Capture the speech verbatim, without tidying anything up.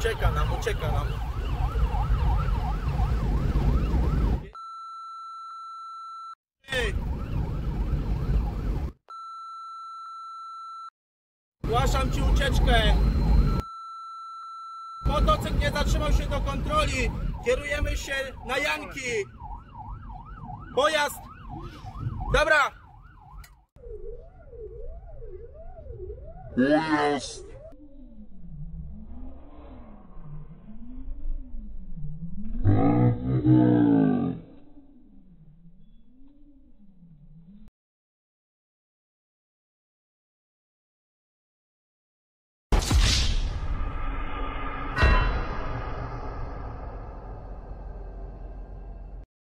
Ucieka nam, ucieka nam. Ej. Zgłaszam ci ucieczkę. Motocykl nie zatrzymał się do kontroli. Kierujemy się na Janki. Pojazd. Dobra. Pojazd. Mm-hmm.